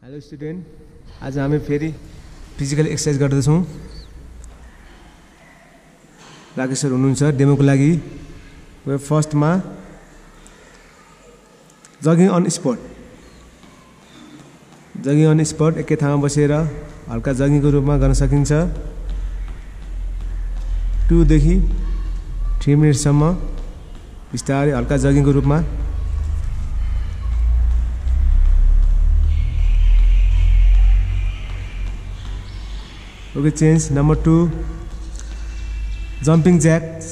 Hello student, आज हामी फेरि फिजिकल एक्सर्साइज गर्दैछौँ। राकेश सर हुनुहुन्छ डेमोको लागि। फर्स्टमा jogging on spot. Jogging on spot एकै ठाउँमा बसेर हल्का जगिङको रूपमा गर्न सकिन्छ। 2 देखि 3 मिनटसम्म बिस्तारै हल्का जगिङको रूपमा। Okay, change number 2, jumping jacks.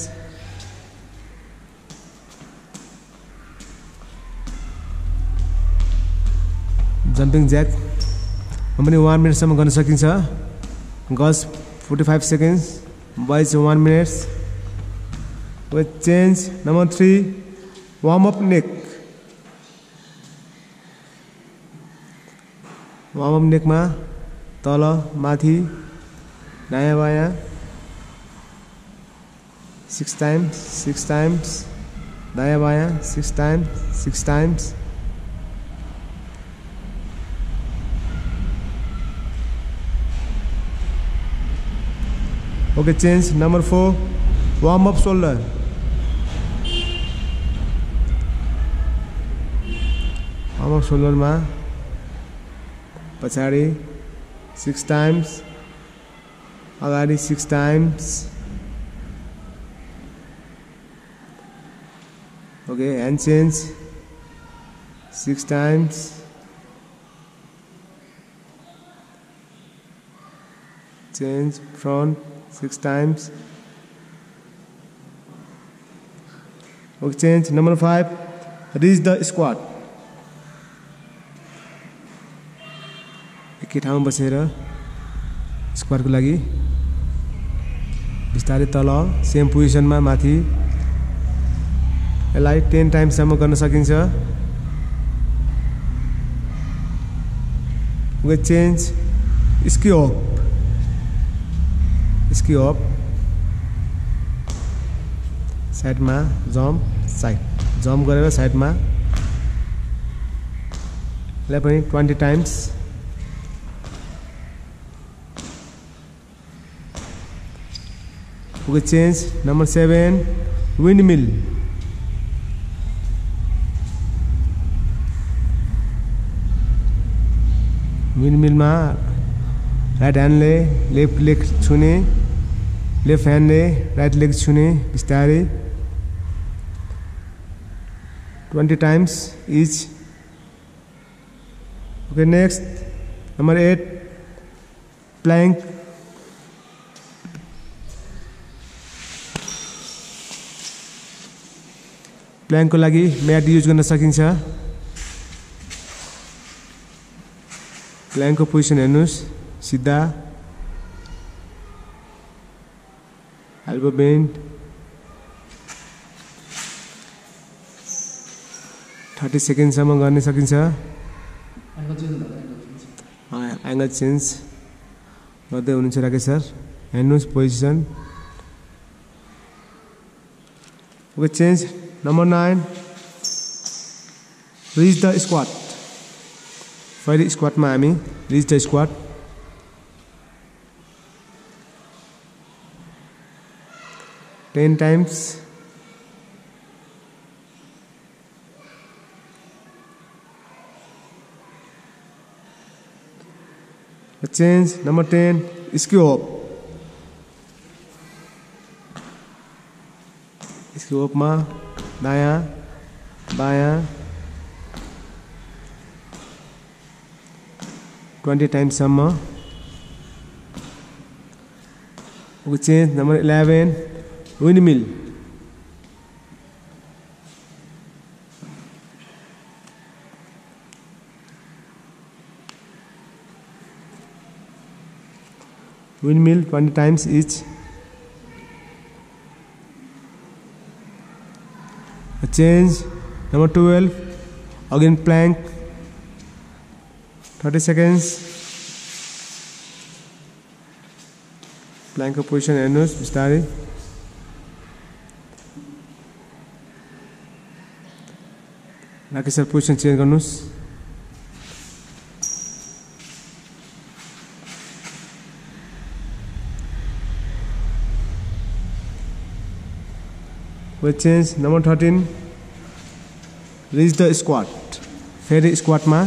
Jumping jack हम पनि 1 मिनटसम्म गर्न सकिन्छ। Girls 45 seconds, boys 1 minute. Okay, change number 3, warm up neck. Warm up neck में तल माथि दायाँ बायाँ 6 टाइम्स, दायाँ बायाँ 6 times. Okay, change number 4, warm up shoulder. Warm up shoulder में पछाडि 6 टाइम्स, अगाडि 6 times. Okay, hand change 6 times. Change front 6 times. Okay, change number 5, reach the squat. एकै ठाउँमा बसेर स्क्वाटको लागि बिस्तारै तल सेम पोजिसनमा माथि। यसलाई 10 टाइम्ससम्म गर्न सकिन्छ। Okay, change ski up. साइडमा जम्प गरेर साइडमा। यसलाई पनि 20 times. Okay, change number 7, windmill. Windmill में राइट ह्यान्डले लेफ्ट लेग छुने, लेफ्ट ह्यान्डले राइट लेग छुने बिस्तारै 20 times each. Okay, next number 8, plank. Plank को लागि मैट यूज गर्न सकिन्छ। प्लैंक को पोजिसन हेर्नुस्, सीधा, एल्बो बेन्ड। 30 सेकेन्डसम्म गर्न सकिन्छ। एंगल चेन्ज गर्दै हुनुहुन्छ राकेश सर। हेर्नुस् position. Okay, change number 9, reach the squat. फेरि स्क्वाट में हामी reach the squat. Ten times. Change number 10, ski hop. Ski hop में दायाँ बायाँ 20 टाइम्ससम्म। Okay, change number 11, windmill. Windmill 20 times each. Change number 12. Again plank. 30 seconds. Plank position हेर्नुस् बिस्तारै. Rakesh sir position change गर्नुस्. Weight change number 13. Reach the squat. फेरि squat मा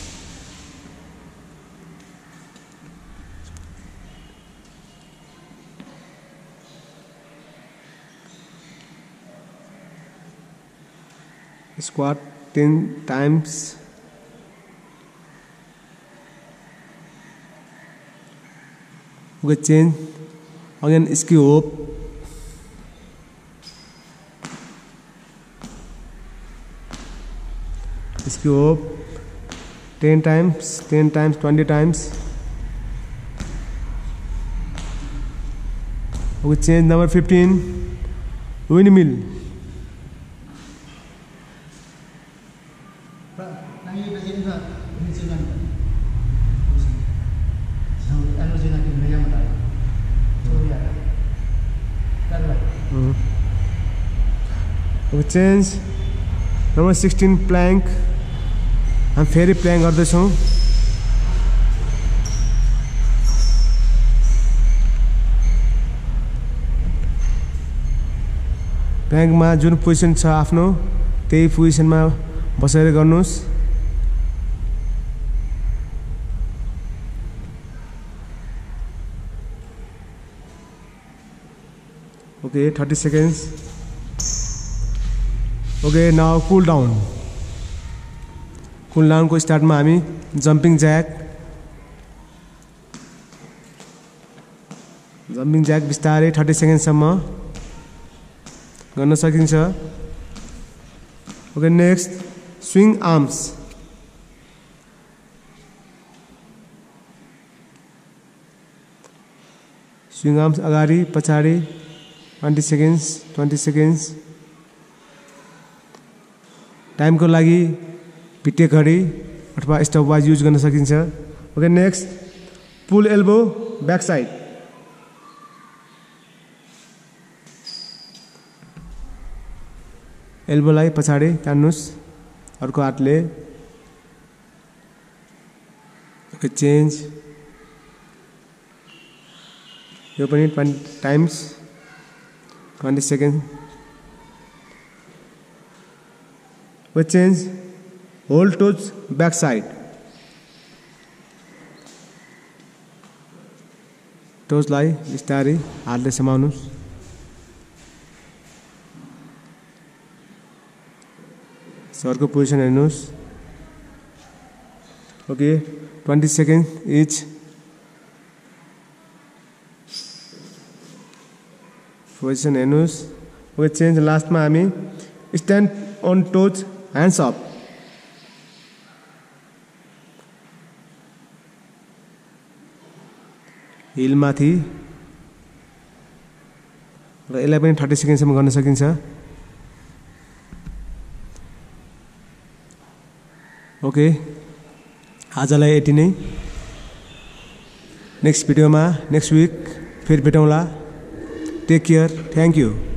squat 10 times. Weight change again ski hop. Ski hop 10 times, 20 times. Weight change number 15. Windmill. Weight change number 16. Plank. हम फेरि प्ल्याङ गर्दैछौँ. प्ल्याङमा जुन position छ आफ्नो त्यही पोजिसनमा बसेर गर्नुस्. Okay 30 seconds. Okay now cool down. Cool down को स्टार्ट में हामी जंपिंग जैक बिस्तारै 30 सेकेन्डसम्म गर्न सकिन्छ. Okay next swing arms. Swing arms अगाडि पछाडि 20 सेकेन्ड्स. टाइमको लागि भिटे घडी अथवा स्टपवाच युज गर्न सकिन्छ. Okay next pull elbow back side. एल्बोलाई पछाडि तान्नुस् अर्को हातले. ओके चेन्ज यो पनि 20 times 20 seconds. Okay change hold toes back side. टोजलाई बिस्तारै हातले समाउनुस्. सरको पोजिसन हेर्नुस्. Okay 20 seconds each. पोजिसन हेर्नुस्. ओके चेन्ज लास्टमा हामी stand on toes hands up. Heel माथि र यसलाई पनि 30 सेकेन्डसम्म गर्न सकिन्छ. ओके आजलाई यति नै. नेक्स्ट भिडियोमा नेक्स्ट विक फेरि भेटौँला. Take care. Thank you.